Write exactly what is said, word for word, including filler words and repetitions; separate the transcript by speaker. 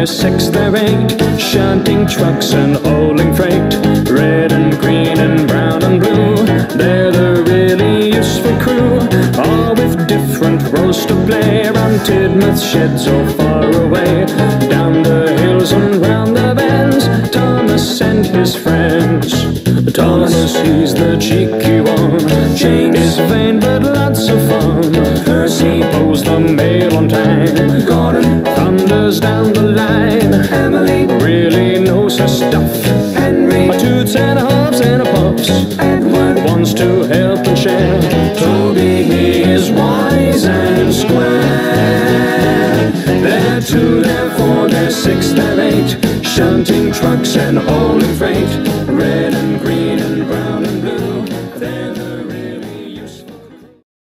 Speaker 1: they're six, they're eight, shunting trucks and hauling freight. Red and green and brown and blue, they're the really useful crew, all with different roles to play. Around Tidmouth sheds or far away, down the hills and round the bends, Thomas and his friends. Thomas, he's the cheeky one, Jane is vain but lots of fun. Percy pulls the mail on time, Gordon thunders down the line. Emily really knows her stuff, Henry a toots and a hops and a puffs. Edward wants to help and share, Toby he is wise and square. They're two, they're four, they're six, they're eight, shunting trucks and hauling freight. Red